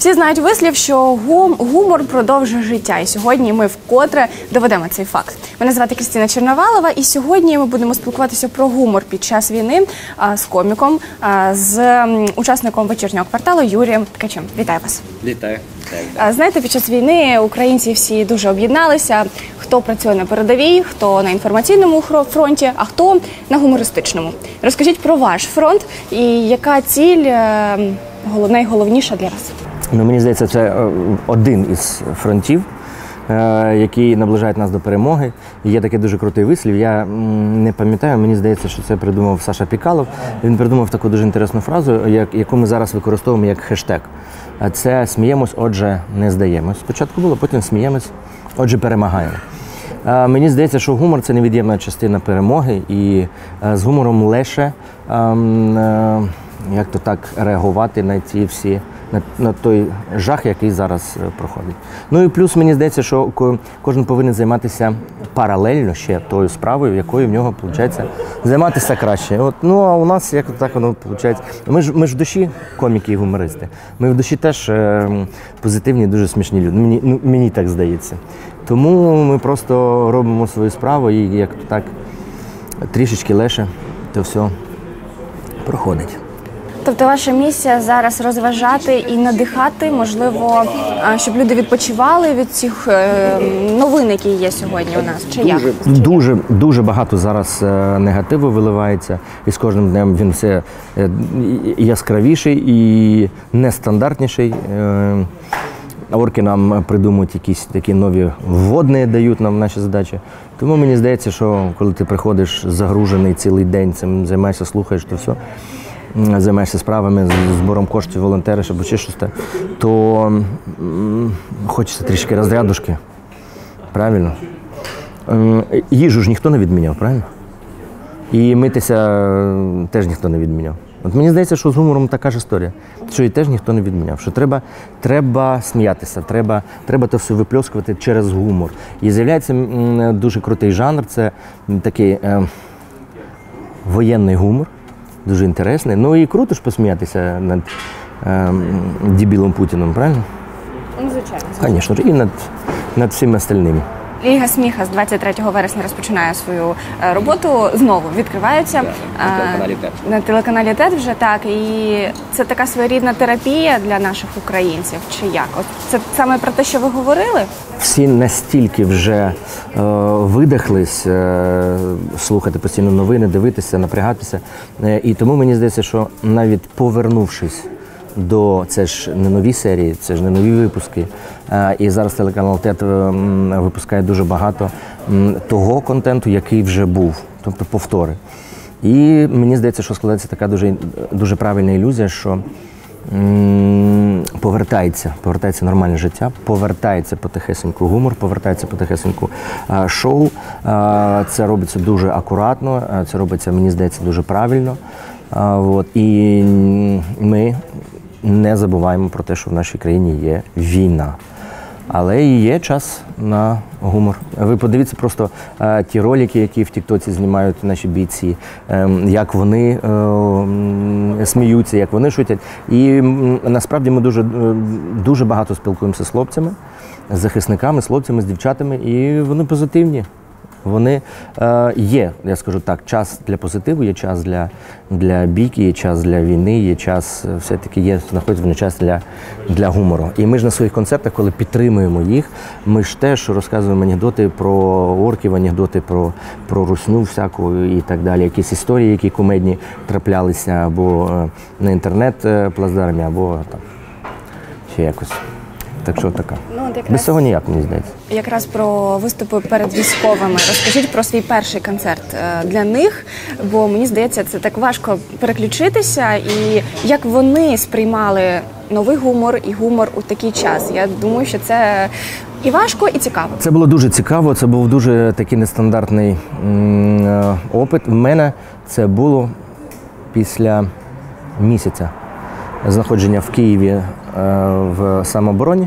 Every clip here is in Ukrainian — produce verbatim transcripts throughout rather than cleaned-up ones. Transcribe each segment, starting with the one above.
Всі знають вислів, що гум, гумор продовжує життя. І сьогодні ми вкотре доведемо цей факт. Мене звати Крістіна Черновалова, і сьогодні ми будемо спілкуватися про гумор під час війни а, з коміком, а, з м, учасником вечірнього кварталу Юрієм Ткачем. Вітаю вас. Вітаю. А, знаєте, під час війни українці всі дуже об'єдналися. Хто працює на передовій, хто на інформаційному фронті, а хто на гумористичному. Розкажіть про ваш фронт і яка ціль е, найголовніша для вас? Ну, мені здається, це один із фронтів, який наближає нас до перемоги. Є такий дуже крутий вислів, я не пам'ятаю, мені здається, що це придумав Саша Пікалов. Він придумав таку дуже інтересну фразу, яку ми зараз використовуємо як хештег. Це «сміємось, отже, не здаємось». Спочатку було, потім «сміємось, отже, перемагаємо». Мені здається, що гумор – це невід'ємна частина перемоги, і з гумором легше, як то так, реагувати на ці всі, на, на той жах, який зараз проходить. Ну і плюс, мені здається, що кожен повинен займатися паралельно ще тою справою, якою в нього, виходить, займатися краще. От, ну, а у нас як так воно виходить. Ми ж, ми ж в душі коміки і гумористи. Ми в душі теж е, позитивні, дуже смішні люди. Мені, ну, мені так здається. Тому ми просто робимо свою справу і як так трішечки легше то все проходить. Тобто ваша місія зараз розважати і надихати, можливо, щоб люди відпочивали від цих новин, які є сьогодні у нас? Чи як? Дуже, дуже багато зараз негативу виливається, і з кожним днем він все яскравіший і нестандартніший. Орки нам придумують якісь такі нові вводні, дають нам наші задачі. Тому мені здається, що коли ти приходиш загружений цілий день, цим займаєшся, слухаєш, то все, займаєшся справами, збором коштів, волонтериш або чи щось, то м, хочеться трішки розрядушки. Правильно? Їжу ж ніхто не відміняв, правильно? І митися теж ніхто не відміняв. От мені здається, що з гумором така ж історія, що і теж ніхто не відміняв, що треба, треба сміятися, треба, треба то все випльоскувати через гумор. І з'являється м, дуже крутий жанр, це такий е, воєнний гумор, дуже інтересний. Ну і круто ж посміятися над е, дебілом Путіним, правильно? Ну, звичайно. Звісно, і над, над всіма остальними. Ліга сміха з двадцять третього вересня розпочинає свою роботу, знову відкривається. На телеканалі ТЕТ. На телеканалі ТЕТ вже так. І це така своєрідна терапія для наших українців, чи як? От це саме про те, що ви говорили? Всі настільки вже е, видихлись е, слухати постійно новини, дивитися, напрягатися. Е, і тому мені здається, що навіть повернувшись до, це ж не нові серії, це ж не нові випуски. Е, і зараз телеканал ТЕТ випускає дуже багато того контенту, який вже був, тобто повтори. І мені здається, що складається така дуже, дуже правильна ілюзія, що м, повертається, повертається нормальне життя, повертається потихесеньку гумор, повертається потихесеньку а, шоу. А, це робиться дуже акуратно, а, це робиться, мені здається, дуже правильно. А, от, і ми не забуваємо про те, що в нашій країні є війна. Але і є час на гумор. Ви подивіться просто е, ті ролики, які в тіктоці знімають наші бійці, е, як вони е, сміються, як вони шутять. І м, насправді ми дуже, дуже багато спілкуємося з хлопцями, з захисниками, з хлопцями, з дівчатами, і вони позитивні. Вони е, є, я скажу так, час для позитиву, є час для, для бійки, є час для війни, є час, все-таки є, знаходиться в час для, для гумору. І ми ж на своїх концертах, коли підтримуємо їх, ми ж теж розказуємо анекдоти про орків, анекдоти про, про русню всяку і так далі. Якісь історії, які кумедні траплялися або на інтернет-плацдармі, або там ще якось. Так що така. Ну, от якраз, без цього ніяк, мені здається. Якраз про виступи перед військовими. Розкажіть про свій перший концерт для них, бо мені здається, це так важко переключитися. І як вони сприймали новий гумор і гумор у такий час. Я думаю, що це і важко, і цікаво. Це було дуже цікаво, це був дуже такий нестандартний м- опит. У мене це було після місяця знаходження в Києві в самообороні.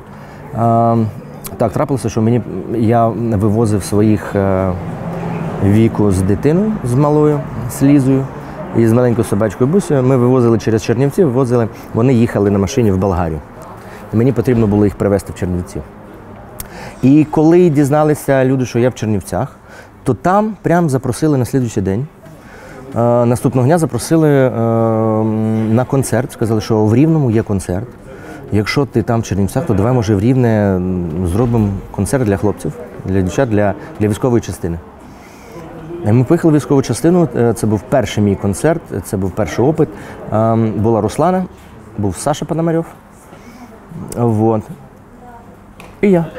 Так трапилося, що мені, я вивозив своїх Віку з дитиною, з малою, з Лізою і з маленькою собачкою Бусею. Ми вивозили через Чернівці, вивозили, вони їхали на машині в Болгарію. Мені потрібно було їх привезти в Чернівці. І коли дізналися люди, що я в Чернівцях, то там прям запросили на слідуючий день. Е, наступного дня запросили е, на концерт, сказали, що в Рівному є концерт. Якщо ти там в Чернівцях, то давай, може, в Рівне зробимо концерт для хлопців, для дівчат, для, для військової частини. І ми поїхали в військову частину, це був перший мій концерт, це був перший опит. Е, була Руслана, був Саша Пономарьов. Вот. І я.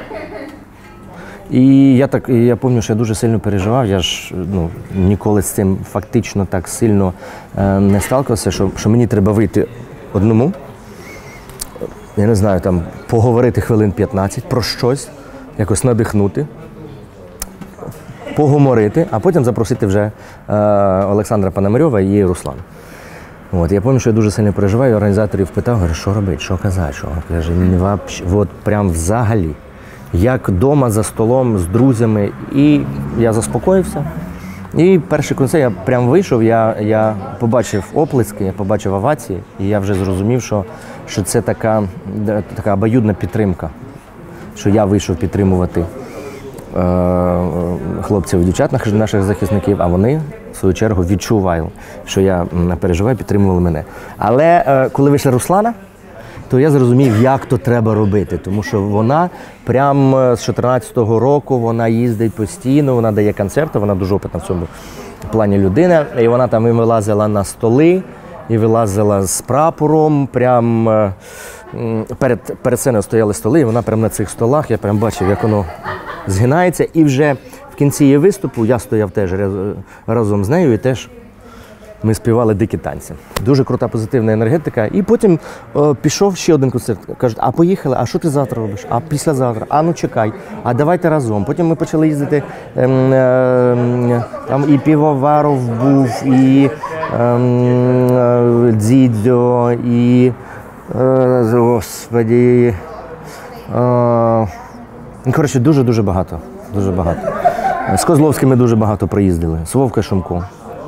І я так, я пам'ятаю, що я дуже сильно переживав, я ж ну, ніколи з цим фактично так сильно е, не сталкивався, що, що мені треба вийти одному, я не знаю, там, поговорити хвилин п'ятнадцять про щось, якось надихнути, погуморити, а потім запросити вже е, Олександра Пономарьова і Руслана. От, я пам'ятаю, що я дуже сильно переживаю, організаторів питав, говорю, що робити, що казати, що? Каже, от прям взагалі. Як вдома за столом з друзями, і я заспокоївся. І перший концерт я прям вийшов, я, я побачив оплески, я побачив овації, і я вже зрозумів, що, що це така, така обоюдна підтримка, що я вийшов підтримувати е, хлопців і дівчат, наших захисників, а вони, в свою чергу, відчували, що я переживаю, підтримували мене. Але е, коли вийшла Руслана, то я зрозумів, як то треба робити, тому що вона прямо з чотирнадцятого року, вона їздить постійно, вона дає концерти, вона дуже опитна в цьому плані людина, і вона там і вилазила на столи, і вилазила з прапором, прям перед, перед сценою стояли столи, і вона прямо на цих столах, я прям бачив, як воно згинається, і вже в кінці її виступу я стояв теж разом з нею і теж ми співали дикі танці. Дуже крута позитивна енергетика. І потім е, пішов ще один концерт. Кажуть, а поїхали, а що ти завтра робиш? А післязавтра? А ну чекай, а давайте разом. Потім ми почали їздити, е, е, там і Півоваров був, і е, е, Дзідзьо, і, е, господі, е, коротше, дуже-дуже багато. Дуже багато. З Козловським ми дуже багато проїздили, з Вовкою Шумко.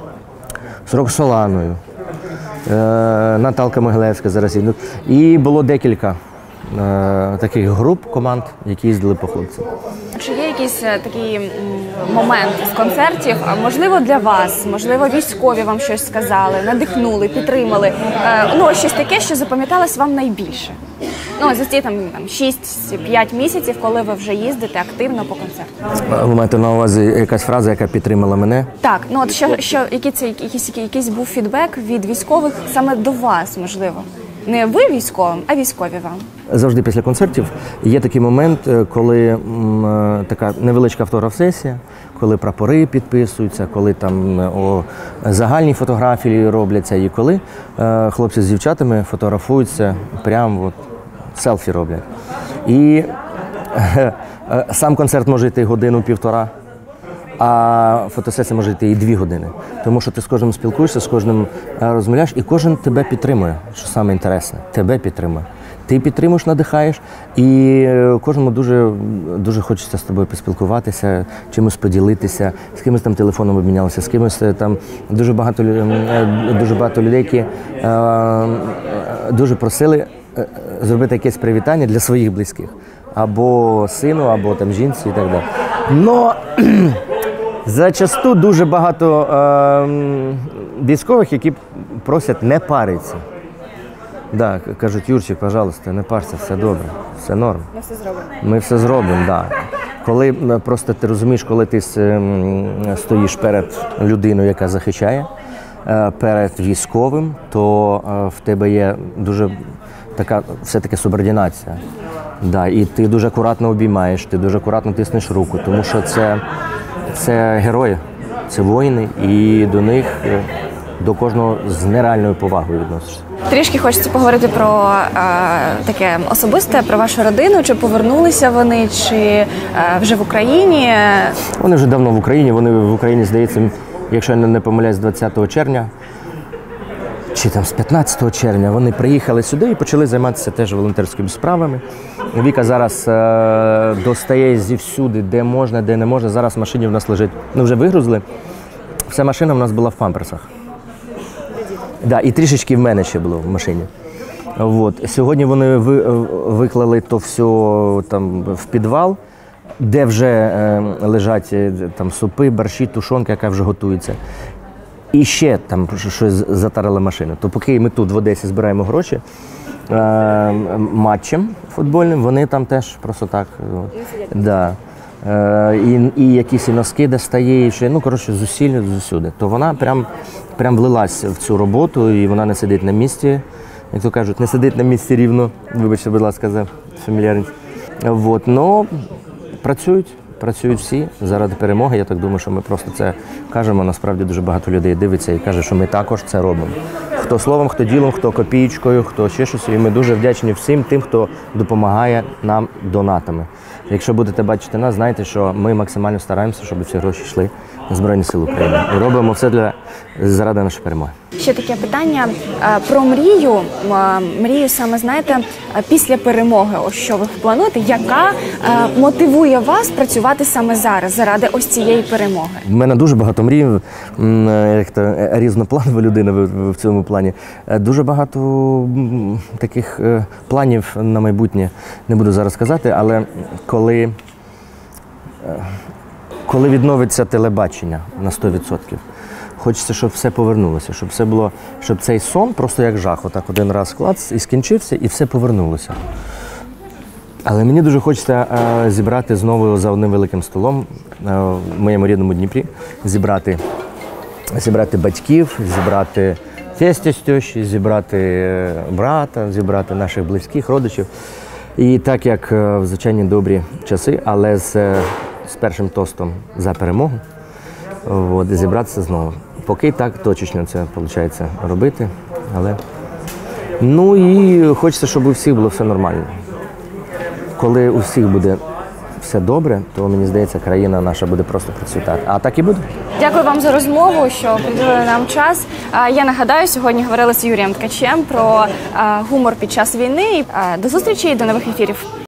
З Роксоланою, е, Наталка Могилевська зараз. І було декілька е, таких груп, команд, які їздили по хлопцям. Чи є якийсь такий момент з концертів, а можливо для вас, можливо військові вам щось сказали, надихнули, підтримали, е, ну щось таке, що запам'яталось вам найбільше? Ну, за ці там, там шість-п'ять місяців, коли ви вже їздите активно по концертам. Ви маєте на увазі якась фраза, яка підтримала мене? Так, ну от що, що який це якийсь, якийсь був фідбек від військових саме до вас, можливо? Не ви військовим, а військові вам. Завжди після концертів є такий момент, коли м, така невеличка автограф-сесія, коли прапори підписуються, коли там о, загальні фотографії робляться, і коли е, хлопці з дівчатами фотографуються, прямо от, селфі роблять. І е, е, сам концерт може йти годину-півтора, а фотосесія може йти і дві години. Тому що ти з кожним спілкуєшся, з кожним розмовляєш, і кожен тебе підтримує, що саме інтересне, тебе підтримує. Ти підтримуєш, надихаєш, і кожному дуже, дуже хочеться з тобою поспілкуватися, чимось поділитися, з кимось там телефоном обмінялися, з кимось там дуже багато, дуже багато людей, які е, дуже просили зробити якесь привітання для своїх близьких. Або сину, або там жінці і так далі. Но зачасту дуже багато е, військових, які просять не паритися. Да, кажуть, Юрчик, пожалуйста, не парся, все добре, все норм. Ми все зробимо. Ми все зробимо, так. Да. Коли просто ти розумієш, коли ти стоїш перед людиною, яка захищає, перед військовим, то в тебе є дуже така все-таки субординація. Да, і ти дуже акуратно обіймаєш, ти дуже акуратно тиснеш руку, тому що це, це герої, це воїни, і до них, до кожного з нереальною повагою відносишся. Трішки хочеться поговорити про е, таке особисте, про вашу родину. Чи повернулися вони, чи е, вже в Україні? Вони вже давно в Україні, вони в Україні, здається, якщо я не помиляюсь, з двадцятого червня, чи там з п'ятнадцятого червня, вони приїхали сюди і почали займатися теж волонтерськими справами. Віка зараз е, достає зівсюди, де можна, де не можна. Зараз в машині в нас лежить, ну вже вигрузили, вся машина в нас була в памперсах. Да, і трішечки в мене ще було в машині. От. Сьогодні вони ви, виклали то все там в підвал, де вже е, лежать е, там супи, борщі, тушонка, яка вже готується. І ще там щось затарила машина. То поки ми тут в Одесі збираємо гроші е, матчем футбольним, вони там теж просто так. Да. Е, і, і якісь і носки достає, і ще, ну, коротше, зусиль зусюди. То вона прям, прям влилась в цю роботу, і вона не сидить на місці. Як то кажуть, не сидить на місці рівно, вибачте, будь ласка, за фамільярність. Вот. Но працюють, працюють всі заради перемоги. Я так думаю, що ми просто це кажемо. Насправді дуже багато людей дивиться і каже, що ми також це робимо. Хто словом, хто ділом, хто копієчкою, хто ще щось. І ми дуже вдячні всім тим, хто допомагає нам донатами. Якщо будете бачити нас, знайте, що ми максимально стараємося, щоб всі гроші йшли на Збройні Сили України. І робимо все для заради нашої перемоги. Ще таке питання е, про мрію. М, Мрію саме, знаєте, е, після перемоги, ось що ви плануєте, яка е, мотивує вас працювати саме зараз, заради ось цієї перемоги? У мене дуже багато мрій, м, як то е, різнопланова людина в, в цьому плані. Е, Дуже багато м, таких е, планів на майбутнє, не буду зараз казати, але коли, е, коли відновиться телебачення на сто відсотків, хочеться, щоб все повернулося, щоб все було, щоб цей сон просто як жах, отак один раз клац і скінчився, і все повернулося. Але мені дуже хочеться е, зібрати знову за одним великим столом е, в моєму рідному Дніпрі, зібрати, зібрати батьків, зібрати тестя з тещі, зібрати е, брата, зібрати наших близьких, родичів. І так як е, в звичайні добрі часи, але з, е, з першим тостом за перемогу, от, зібратися знову. Поки так точечно це виходить робити, але... Ну і хочеться, щоб у всіх було все нормально. Коли у всіх буде все добре, то, мені здається, країна наша буде просто процвітати. А так і буде. Дякую вам за розмову, що приділили нам час. А, Я нагадаю, сьогодні говорили з Юрієм Ткачем про а, гумор під час війни. А, До зустрічі і до нових ефірів.